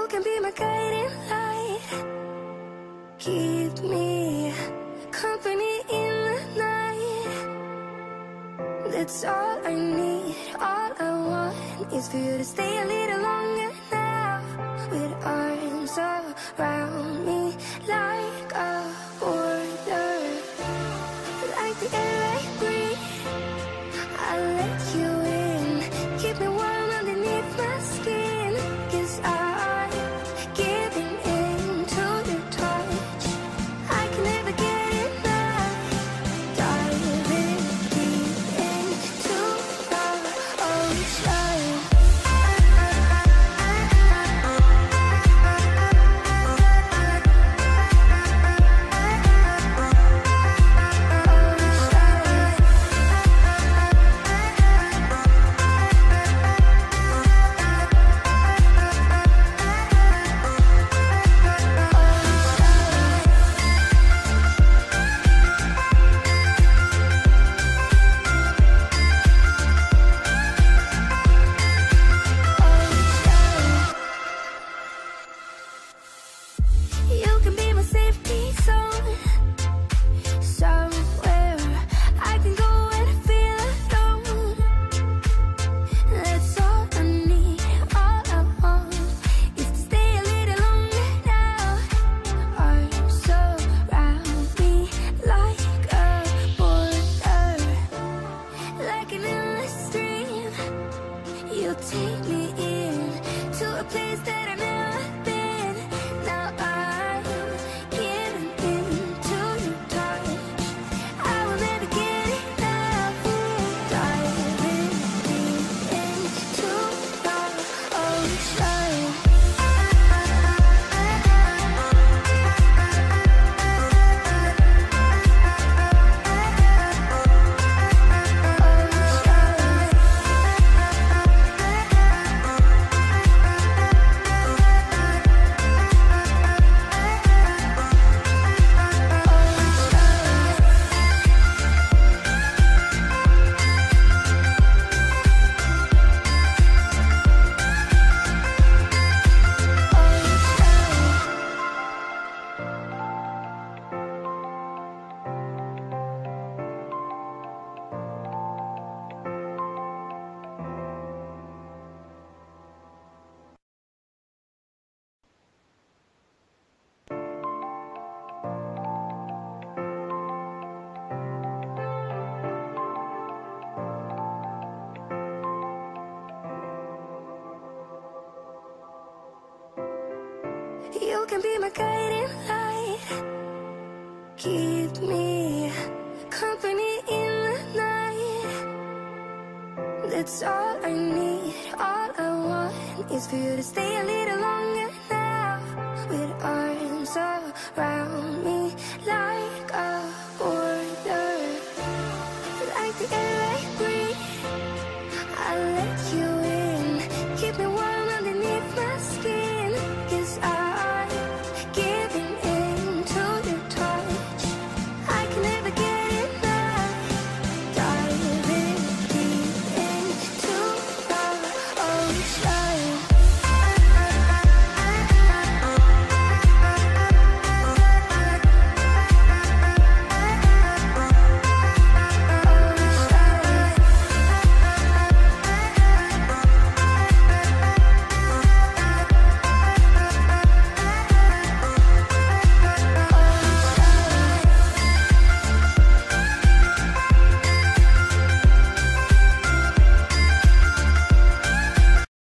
can be my guiding light. Keep me company in the night. That's all I need. All I want is for you to stay a little longer now. With arms around me like a border, like the air I breathe. I'll let you in, keep me warm underneath my skin. 'Cause I'm giving in to your touch. I can never get enough. Diving deep into the ocean. You can be my safety zone, somewhere I can go and feel alone. That's all I need, all I want is to stay a little longer now. Arms around me like a border, like an endless stream. You take me in to a place that I've never been. Now I'm giving into your touch. I will never get enough. Diving deep into the ocean. You can be my guiding light. Keep me company in the night. That's all I need. All I want is for you to stay a little longer now. With arms around